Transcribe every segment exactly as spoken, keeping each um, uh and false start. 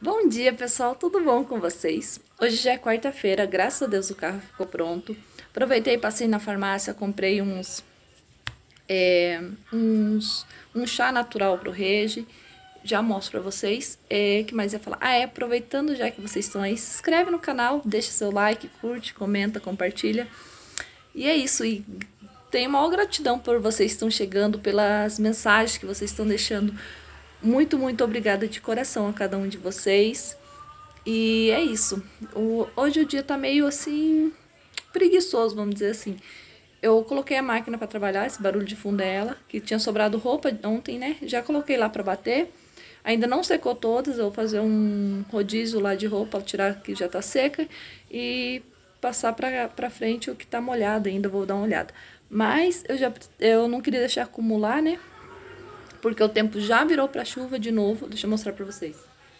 Bom dia, pessoal, tudo bom com vocês? Hoje já é quarta-feira, graças a Deus o carro ficou pronto. Aproveitei, passei na farmácia, comprei uns, é, uns um chá natural pro Regi. Já mostro pra vocês. É, que mais ia falar? Ah, é, aproveitando já que vocês estão aí, se inscreve no canal, deixa seu like, curte, comenta, compartilha. E é isso, e tenho maior gratidão por vocês que estão chegando, pelas mensagens que vocês estão deixando. Muito, muito obrigada de coração a cada um de vocês. E é isso. O, hoje o dia tá meio assim, preguiçoso, vamos dizer assim. Eu coloquei a máquina para trabalhar, esse barulho de fundo é ela, que tinha sobrado roupa ontem, né? Já coloquei lá para bater. Ainda não secou todas, eu vou fazer um rodízio lá de roupa, tirar que já tá seca e passar pra, pra frente o que tá molhado ainda, vou dar uma olhada. Mas eu já eu não queria deixar acumular, né? Porque o tempo já virou para chuva de novo. Deixa eu mostrar para vocês.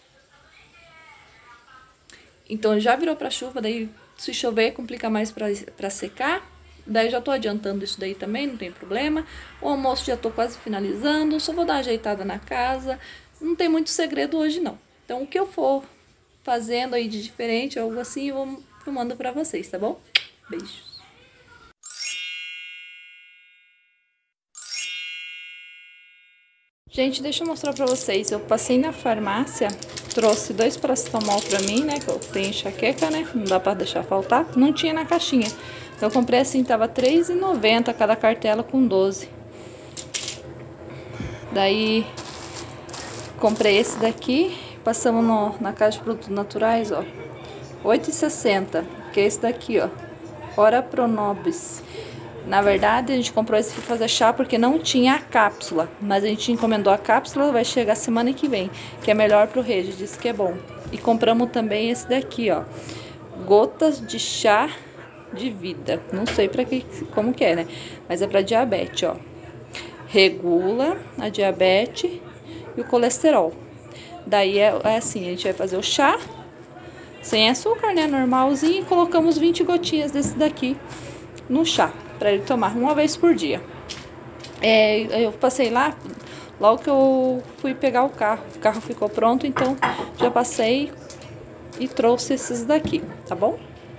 Então já virou para chuva, daí se chover complica mais para secar. Daí já tô adiantando isso daí também, não tem problema. O almoço já tô quase finalizando, só vou dar uma ajeitada na casa. Não tem muito segredo hoje não. Então o que eu for fazendo aí de diferente, algo assim, eu vou filmando para vocês, tá bom? Beijos. Gente, deixa eu mostrar pra vocês. Eu passei na farmácia, trouxe dois paracetamol pra mim, né? Que eu tenho enxaqueca, né? Não dá pra deixar faltar. Não tinha na caixinha. Então eu comprei assim, tava três reais e noventa centavos cada cartela com doze. Daí, comprei esse daqui. Passamos no, na caixa de produtos naturais, ó. oito reais e sessenta centavos. Que é esse daqui, ó. Ora Pronobis. Na verdade, a gente comprou esse para fazer chá porque não tinha a cápsula. Mas a gente encomendou a cápsula, vai chegar semana que vem. Que é melhor pro Regi, disse que é bom. E compramos também esse daqui, ó. Gotas de chá de vida. Não sei para que, como que é, né? Mas é para diabetes, ó. Regula a diabetes e o colesterol. Daí é, é assim, a gente vai fazer o chá sem açúcar, né? Normalzinho. E colocamos vinte gotinhas desse daqui no chá, para ele tomar uma vez por dia. É, eu passei lá, logo que eu fui pegar o carro, o carro ficou pronto, então já passei e trouxe esses daqui, tá bom?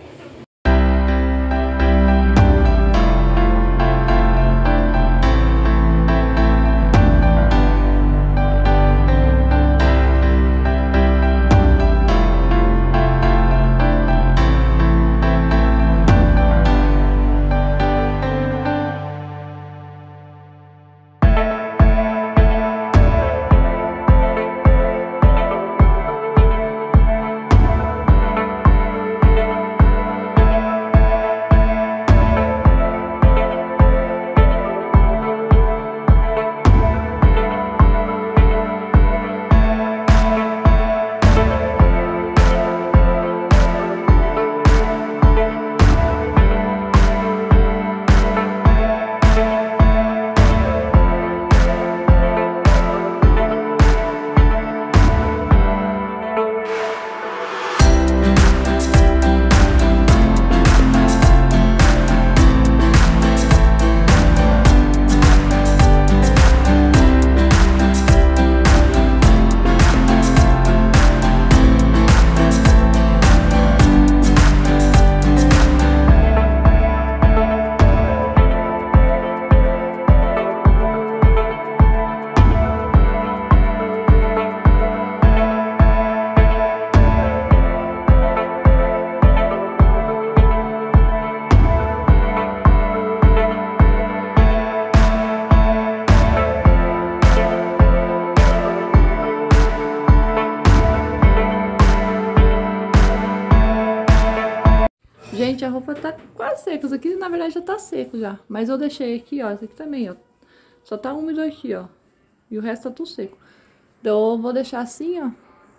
Gente, a roupa tá quase seca. Isso aqui, na verdade, já tá seco já. Mas eu deixei aqui, ó. Isso aqui também, ó. Só tá úmido aqui, ó. E o resto tá tudo seco. Então, eu vou deixar assim, ó.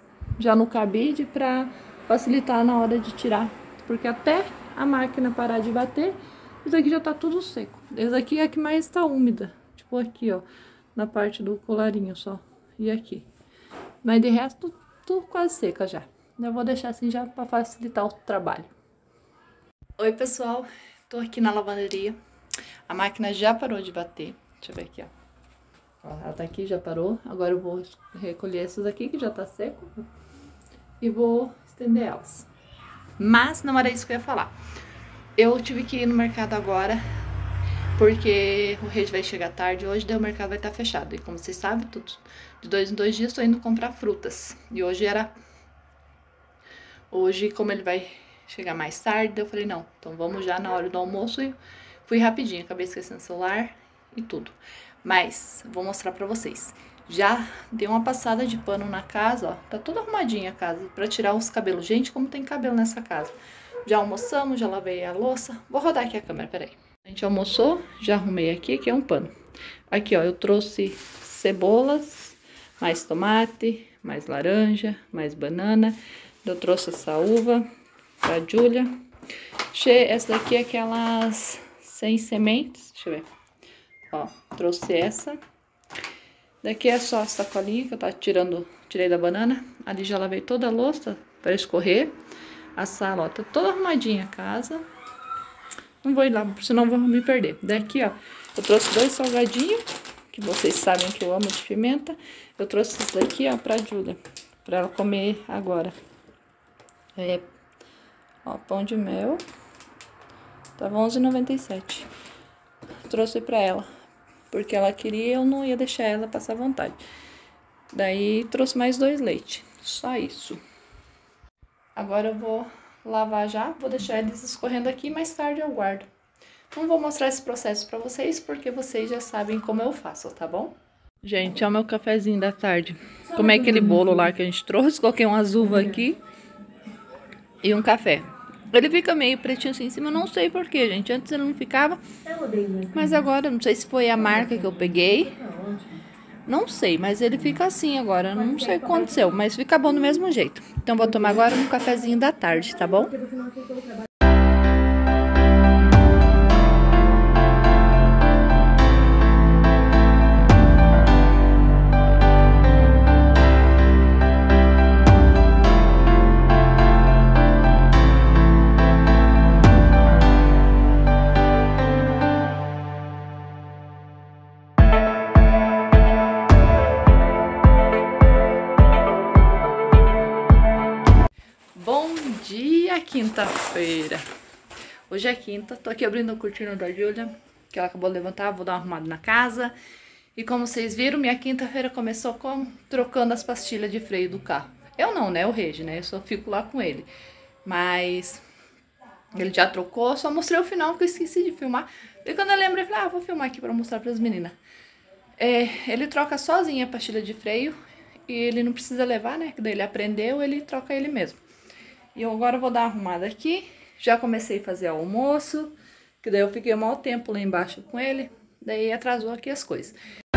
Já no cabide pra facilitar na hora de tirar. Porque até a máquina parar de bater, isso aqui já tá tudo seco. Esse aqui é a que mais tá úmida. Tipo aqui, ó. Na parte do colarinho só. E aqui. Mas de resto, tudo quase seca já. Eu vou deixar assim já pra facilitar o trabalho. Oi, pessoal, tô aqui na lavanderia. A máquina já parou de bater. Deixa eu ver aqui, ó. Ó, ela tá aqui, já parou. Agora eu vou recolher esses aqui que já tá seco. e vou estender elas. Mas não era isso que eu ia falar. Eu tive que ir no mercado agora, porque o Rei vai chegar tarde hoje, daí o mercado vai estar fechado. E como vocês sabem, tudo, de dois em dois dias estou indo comprar frutas. E hoje era... Hoje, como ele vai chegar mais tarde, eu falei, não, então vamos já na hora do almoço. E fui rapidinho, acabei esquecendo o celular e tudo. Mas, vou mostrar pra vocês. Já dei uma passada de pano na casa, ó. Tá toda arrumadinha a casa, pra tirar os cabelos. Gente, como tem cabelo nessa casa. Já almoçamos, já lavei a louça. Vou rodar aqui a câmera, peraí. A gente almoçou, já arrumei aqui, que é um pano. Aqui, ó, eu trouxe cebolas, mais tomate, mais laranja, mais banana. Eu trouxe essa uva pra Júlia. Essa daqui é aquelas sem sementes, deixa eu ver. Ó, trouxe essa. Daqui é só a sacolinha que eu tava tirando, tirei da banana. Ali já lavei toda a louça para escorrer. A sala, ó, tá toda arrumadinha a casa. Não vou ir lá, senão vou me perder. Daqui, ó, eu trouxe dois salgadinhos, que vocês sabem que eu amo de pimenta. Eu trouxe isso daqui, ó, pra Júlia, pra ela comer agora. É, ó, pão de mel. Tava onze reais e noventa e sete centavos. Trouxe pra ela, porque ela queria, eu não ia deixar ela passar vontade. Daí, trouxe mais dois leite. Só isso. Agora eu vou lavar já, vou deixar eles escorrendo aqui, mais tarde eu guardo. Não vou mostrar esse processo pra vocês, porque vocês já sabem como eu faço, tá bom? Gente, é o meu cafezinho da tarde. Comei aquele bolo lá que a gente trouxe, coloquei umas uvas aqui e um café. Ele fica meio pretinho assim em cima, eu não sei porquê, gente. Antes ele não ficava, mas agora, não sei se foi a marca que eu peguei. Não sei, mas ele fica assim agora, não sei o que aconteceu, mas fica bom do mesmo jeito. Então vou tomar agora um cafezinho da tarde, tá bom? Bom dia, quinta-feira. Hoje é quinta, tô aqui abrindo a cortina da Júlia, que ela acabou de levantar, vou dar uma arrumada na casa. E como vocês viram, minha quinta-feira começou com trocando as pastilhas de freio do carro. Eu não, né, o Regi, né, eu só fico lá com ele. Mas ele já trocou, só mostrei o final que eu esqueci de filmar. E quando eu lembrei, eu falei, ah, vou filmar aqui pra mostrar pras meninas. É, ele troca sozinho a pastilha de freio e ele não precisa levar, né, que daí ele aprendeu, ele troca ele mesmo. E eu agora vou dar uma arrumada aqui. Já comecei a fazer almoço, que daí eu fiquei um mau tempo lá embaixo com ele. Daí atrasou aqui as coisas.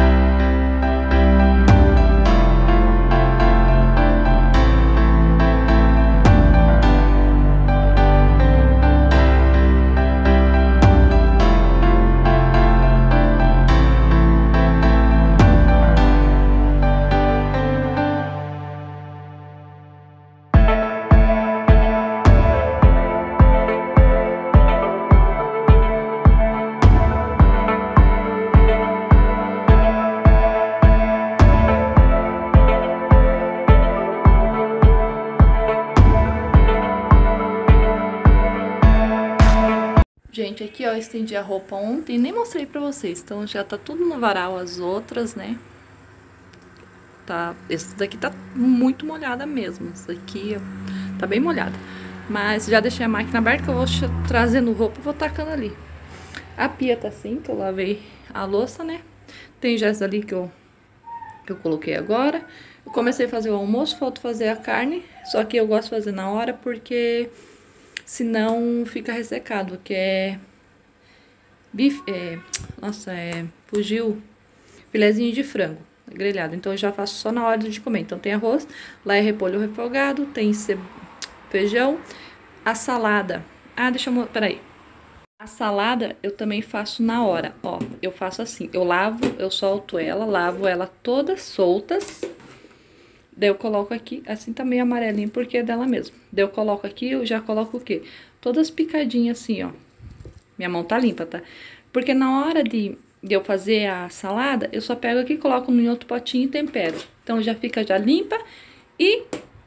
Gente, aqui ó, eu estendi a roupa ontem e nem mostrei pra vocês. Então já tá tudo no varal, as outras, né? Tá, esse daqui tá muito molhada mesmo. Esse daqui ó, tá bem molhada. Mas já deixei a máquina aberta que eu vou trazendo roupa e vou tacando ali. A pia tá assim, que eu lavei a louça, né? Tem gestos ali que eu, que eu coloquei agora. Eu comecei a fazer o almoço, falta fazer a carne. Só que eu gosto de fazer na hora porque... senão fica ressecado, que é bife, é, nossa, é, fugiu, filezinho de frango grelhado, então eu já faço só na hora de comer. Então tem arroz, lá é repolho refogado, tem ce... feijão, a salada, ah, deixa eu mostrar, peraí, a salada eu também faço na hora, ó, eu faço assim, eu lavo, eu solto ela, lavo ela todas soltas. Daí eu coloco aqui, assim tá meio amarelinho porque é dela mesmo. Daí eu coloco aqui, eu já coloco o quê? Todas picadinhas assim, ó. Minha mão tá limpa, tá? Porque na hora de, de eu fazer a salada, eu só pego aqui, coloco em outro potinho e tempero. Então já fica já limpa e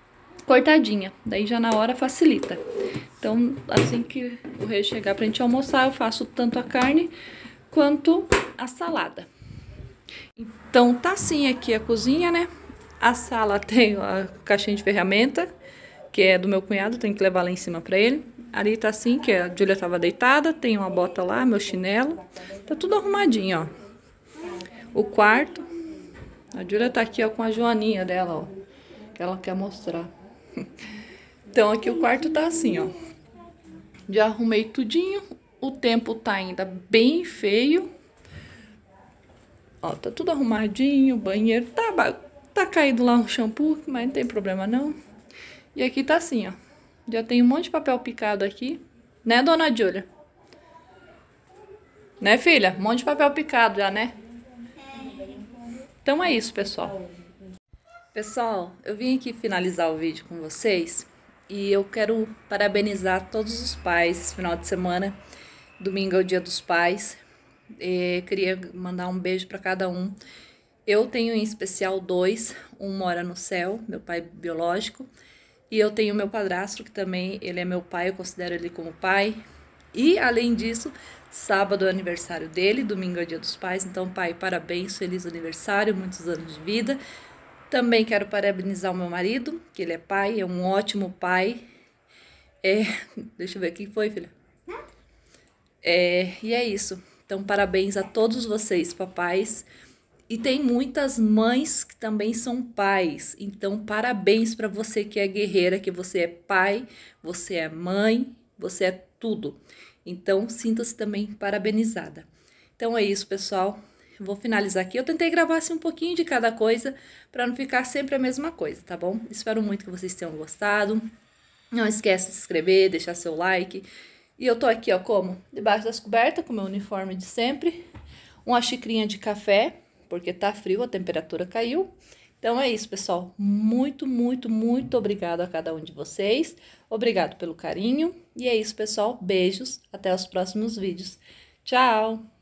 cortadinha. Daí já na hora facilita. Então, assim que o Rei chegar pra gente almoçar, eu faço tanto a carne quanto a salada. Então, tá assim aqui a cozinha, né? A sala tem a caixinha de ferramenta, que é do meu cunhado, tem que levar lá em cima pra ele. Ali tá assim, que a Júlia tava deitada, tem uma bota lá, meu chinelo. Tá tudo arrumadinho, ó. O quarto, a Júlia tá aqui, ó, com a joaninha dela, ó, que ela quer mostrar. Então, aqui o quarto tá assim, ó. Já arrumei tudinho. O tempo tá ainda bem feio. Ó, tá tudo arrumadinho, o banheiro tá, tá caído lá um shampoo, mas não tem problema não. E aqui tá assim, ó. Já tem um monte de papel picado aqui. Né, dona Júlia? Né, filha? Um monte de papel picado já, né? Então é isso, pessoal. Pessoal, eu vim aqui finalizar o vídeo com vocês. E eu quero parabenizar todos os pais esse final de semana. Domingo é o Dia dos Pais. E queria mandar um beijo para cada um. Eu tenho em especial dois. Um mora no céu, meu pai biológico. E eu tenho meu padrasto, que também ele é meu pai, eu considero ele como pai. E, além disso, sábado é o aniversário dele, domingo é o Dia dos Pais. Então, pai, parabéns, feliz aniversário, muitos anos de vida. Também quero parabenizar o meu marido, que ele é pai, é um ótimo pai. É, deixa eu ver, o que foi, filha? É, e é isso. Então, parabéns a todos vocês, papais. E tem muitas mães que também são pais. Então, parabéns para você que é guerreira, que você é pai, você é mãe, você é tudo. Então, sinta-se também parabenizada. Então, é isso, pessoal. Eu vou finalizar aqui. Eu tentei gravar assim, um pouquinho de cada coisa, para não ficar sempre a mesma coisa, tá bom? Espero muito que vocês tenham gostado. Não esqueça de se inscrever, deixar seu like. E eu tô aqui, ó, como? Debaixo das cobertas, com o meu uniforme de sempre. Uma xicrinha de café, porque tá frio, a temperatura caiu. Então é isso, pessoal. Muito, muito, muito obrigado a cada um de vocês. Obrigado pelo carinho. E é isso, pessoal. Beijos. Até os próximos vídeos. Tchau!